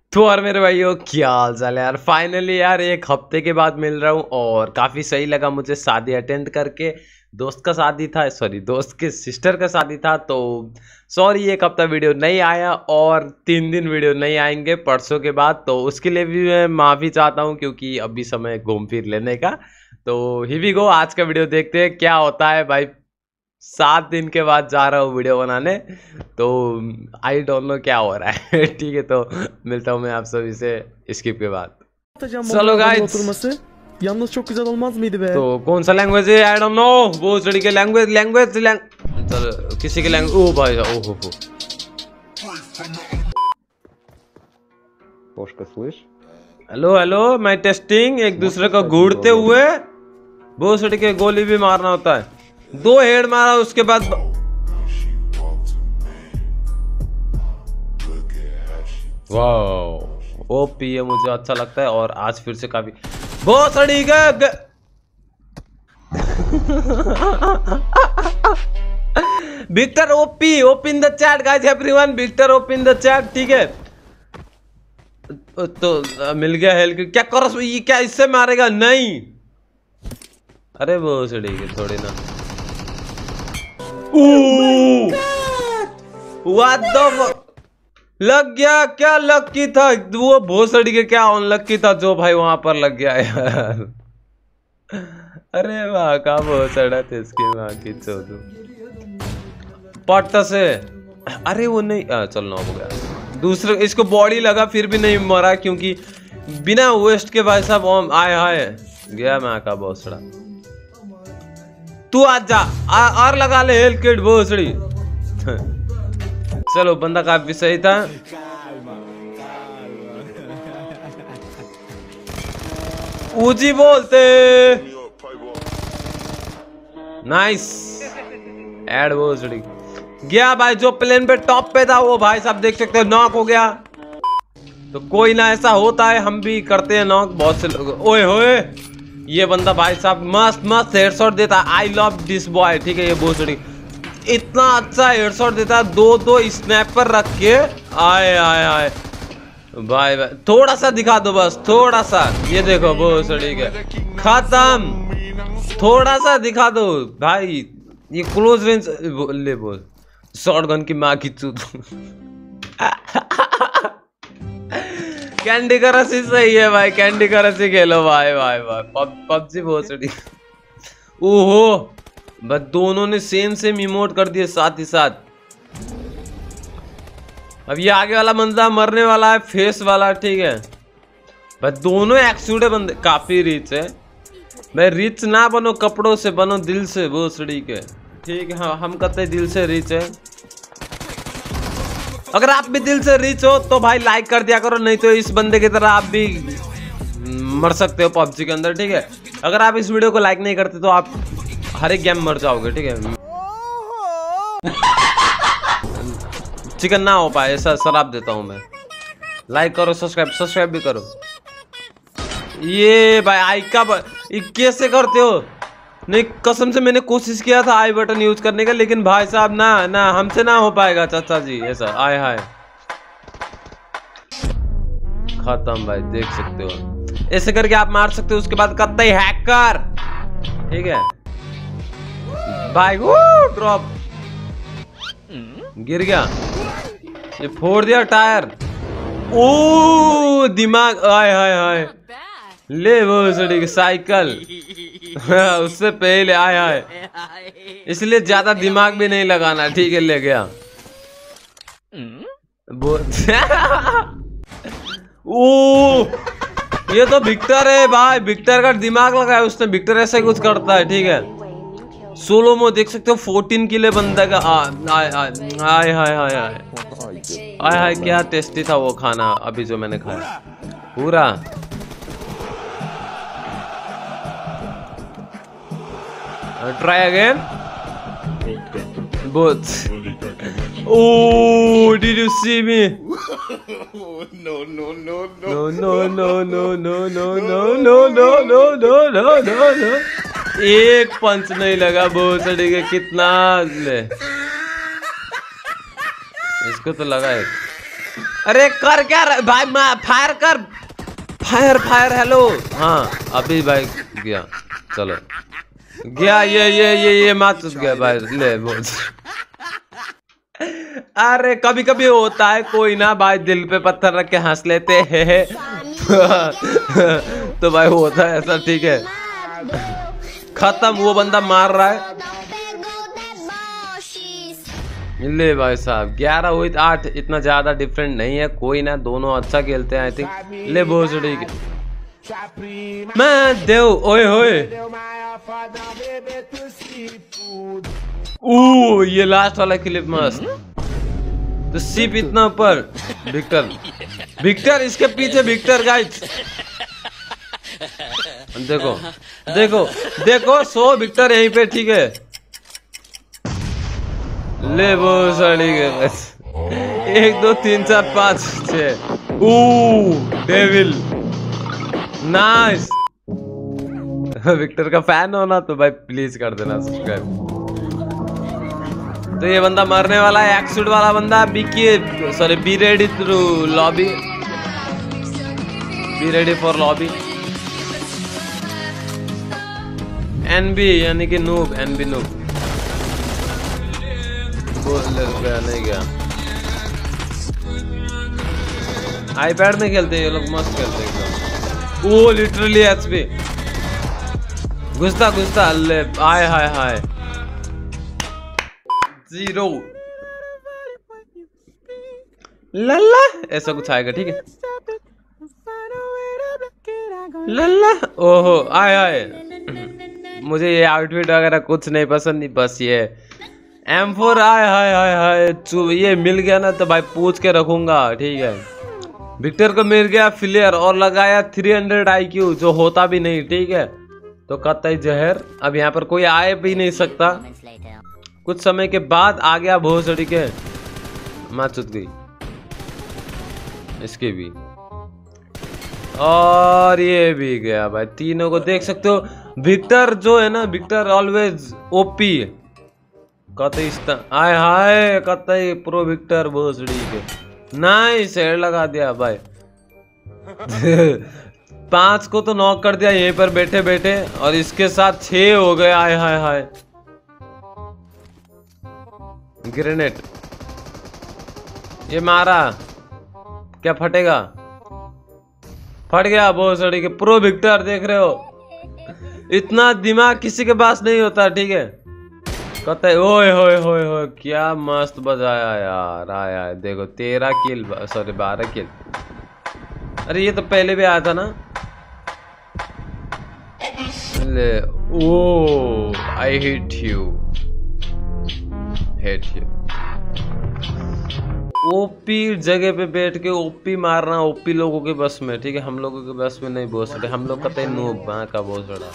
तो और मेरे भाइयों क्या हाल चाल है यार। फाइनली यार एक हफ्ते के बाद मिल रहा हूँ और काफ़ी सही लगा मुझे शादी अटेंड करके। दोस्त का शादी था, सॉरी दोस्त के सिस्टर का शादी था, तो सॉरी एक हफ्ता वीडियो नहीं आया और 3 दिन वीडियो नहीं आएंगे परसों के बाद। तो उसके लिए भी मैं माफ़ी चाहता हूँ क्योंकि अभी समय घूम फिर लेने का। तो हियर वी गो, आज का वीडियो देखते हैं क्या होता है भाई। 7 दिन के बाद जा रहा हूँ वीडियो बनाने, तो आई डोंट नो क्या हो रहा है। ठीक है, तो मिलता हूँ मैं आप सभी से स्किप के बाद। चलो guys, Yalnız çok güzel olmaz mıydı be? तो कौन सा लैंग्वेज है आई डोंट नो, वो चढ़ी के लैंग्वेज चलो किसी के लैंग्वेज। ओ भाई ओ हो। Boşka слышь? हेलो हेलो, मैं टेस्टिंग एक दूसरे को घूरते हुए। वो चढ़ी के गोली भी मारना होता है। 2 हेड मारा उसके बाद वाह ओपी है, मुझे अच्छा लगता है। और आज फिर से काफी बहुत सड़ी गए। Victor OP in the chat guys everyone, Victor OP in the chat. ठीक है, तो मिल गया हेल्थ। क्या करो ये, क्या इससे मारेगा? नहीं, अरे वो सड़ी गई थोड़ी ना। व्हाट द लग गया, क्या लकी था वो भोसड़ी के, क्या अनलकी था जो भाई वहां पर लग गया यार। अरे वाह का भोसड़ा थे इसकी माँ की चोदू पट्ट से। अरे वो नहीं चलना हो गया। दूसरे इसको बॉडी लगा फिर भी नहीं मरा क्योंकि बिना वेस्ट के भाई साहब आए हाय गया माँ का भोसड़ा। तू आज जा और लगा ले हेल्थ किट भोसड़ी। चलो बंदा काफी सही था। ऊजी बोलते नाइस एड भोसड़ी गया भाई। जो प्लेन पे टॉप पे था वो भाई साहब देख सकते हो नॉक हो गया। तो कोई ना, ऐसा होता है, हम भी करते हैं नॉक बहुत से लोग। ओए होए ये बंदा भाई साहब मस्त मस्त हेडशॉट देता। I love this boy. ठीक है, ये भोसड़ी इतना अच्छा हेडशॉट देता है, 2 स्नैपर रख के। आए आए आए भाई भाई, थोड़ा सा दिखा दो बस, थोड़ा सा। ये देखो भोसड़ी के खत्म। थोड़ा सा दिखा दो भाई, ये क्लोज रेंज ले बोल शॉटगन की माँ की चूत। कैंडी क्रश ही सही है भाई, कैंडी क्रश ही खेलो भाई भाई भाई। पबजी भोसड़ी। ओहो बस दोनों ने सेम इमोट कर दिए साथ ही साथ। अब ये आगे वाला बंदा मरने वाला है, फेस वाला। ठीक है, बस दोनों एक्सूडे बंदे काफी रिच है भाई। रिच ना बनो कपड़ों से, बनो दिल से भोसड़ी के। ठीक है, हाँ हम कहते हैं दिल से रिच है। अगर आप भी दिल से रिच हो तो भाई लाइक कर दिया करो, नहीं तो इस बंदे की तरह आप भी मर सकते हो पबजी के अंदर। ठीक है, अगर आप इस वीडियो को लाइक नहीं करते तो आप हर एक गेम मर जाओगे। ठीक है, चिकन ना हो पाए ऐसा शराब देता हूं मैं। लाइक करो, सब्सक्राइब भी करो। ये भाई आई का कैसे करते हो? नहीं कसम से मैंने कोशिश किया था आई बटन यूज करने का, लेकिन भाई साहब ना हमसे ना हो पाएगा चाचा जी ऐसा। आय हाय खत्म भाई, देख सकते हो ऐसे करके आप मार सकते हो। उसके बाद कत्ते हैकर। ठीक है भाई, वो ड्रॉप गिर गया, ये फोड़ दिया टायर। ओ दिमाग, आय हाय हाय ले वो सड़ी की साइकिल। उससे पहले आय हाय, इसलिए ज्यादा दिमाग भी नहीं लगाना। ठीक है, ले गया। ओ ये तो विक्टर है भाई, विक्टर का दिमाग लगाया उसने। विक्टर ऐसा कुछ करता है। ठीक है, सोलो में देख सकते हो 14 किले बंदा का। आय हाय हाय आय हाय, क्या टेस्टी था वो खाना अभी जो मैंने खाया पूरा। Try again both. Oh, did you see me? No. No. एक पंच नहीं लगा भोसड़ी के। कितना ले इसको तो लगा एक। अरे कर क्या भाई, फायर कर, फायर फायर। हेलो हाँ अभी भाई गया, चलो गया। ये मार गया भाई, ले बोझ। अरे कभी कभी होता है, कोई ना भाई, दिल पे पत्थर रख के हंस लेते हैं। तो भाई होता है ऐसा, ठीक है। खत्म, वो बंदा मार रहा है। ले भाई साहब 11 हुई 8, इतना ज्यादा डिफरेंट नहीं है, कोई ना, दोनों अच्छा खेलते हैं आई थिंक। ले भोसड़ी के मैं देव, ओए होए। ये लास्ट वाला क्लिप मस्त। तो सिप इतना ऊपर, विक्टर इसके पीछे विक्टर गाइस। देखो देखो देखो, 100 विक्टर यहीं पे, ठीक है। ले वो साड़ी के बस 1 2 3 4 5 6। Devil nice. विक्टर का फैन हो ना तो भाई प्लीज कर देना सब्सक्राइब। तो ये बंदा मरने वाला है, एक्सूट वाला बंदा। Be ready to lobby, be ready for lobby. NB यानी कि नूब, एनबी नूब। गया नहीं गया, आईपैड में खेलते हैं ये लोग, मस्त खेलते हैं एकदम। ओ लिटरली एचपी घुसता घुसता, अल्ले आय हाय हाय 0। लल्ला ऐसा कुछ आएगा, ठीक है। लल्ला ओहो आय हाय। मुझे ये आउटफिट वगैरह कुछ नहीं पसंद, नहीं बस ये M4 आय हाय हाय हाय। ये मिल गया ना तो भाई पूछ के रखूंगा, ठीक है। विक्टर को मिल गया फ्लेयर और लगाया 300 IQ, जो होता भी नहीं, ठीक है। तो कतई जहर, अब यहाँ पर कोई आए भी नहीं सकता। कुछ समय के बाद आ गया भोसड़ी के, मार चुत गई इसके भी, और ये भी गया भाई। तीनों को देख सकते हो। विक्टर जो है ना, विक्टर ऑलवेज ओपी। कतई आय हाय, कतई प्रो विक्टर भोसड़ी के। नाइस हेड लगा दिया भाई। 5 को तो नॉक कर दिया यहीं पर बैठे बैठे, और इसके साथ 6 हो गए। आय हाय हाय। ग्रेनेड ये मारा, क्या फटेगा? फट गया भोसड़ी के। प्रो विक्टर देख रहे हो, इतना दिमाग किसी के पास नहीं होता, ठीक है। कहते ओए होए होए होए, क्या मस्त बजाया यार। आया देखो 13 किल, सॉरी 12 किल। अरे ये तो पहले भी आया था ना। ले oh I hate you, hate you. OP जगह पे बैठ के ओपी मारना ओपी लोगों के बस में, ठीक है। हम लोगों के बस में नहीं बोस रहे, हम लोग कहते नूब का बोस रहा।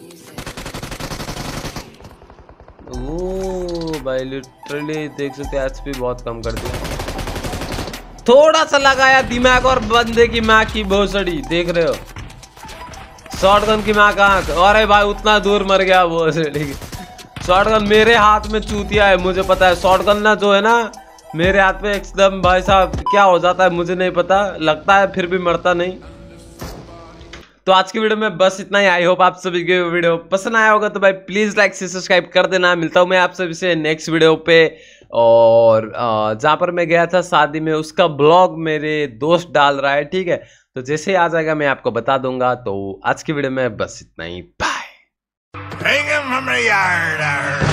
ओ भाई लिटरली देख सकते हैं, एचपी बहुत कम कर दिया। थोड़ा सा लगाया दिमाग और बंदे की माँ की भोसड़ी, देख रहे हो। शॉटगन की माँ का आंख, अरे भाई उतना दूर मर गया भोसड़ी। शॉटगन मेरे हाथ में चूतिया है, मुझे पता है। शॉटगन ना जो है ना मेरे हाथ में एकदम भाई साहब क्या हो जाता है मुझे नहीं पता, लगता है फिर भी मरता नहीं। तो आज की वीडियो में बस इतना ही। आई होप आप सभी को वीडियो पसंद आया होगा, तो भाई प्लीज लाइक से सब्सक्राइब कर देना। मिलता हूं मैं आप सभी से नेक्स्ट वीडियो पे। और जहां पर मैं गया था शादी में, उसका ब्लॉग मेरे दोस्त डाल रहा है, ठीक है। तो जैसे ही आ जाएगा मैं आपको बता दूंगा। तो आज की वीडियो में बस इतना ही, बाय।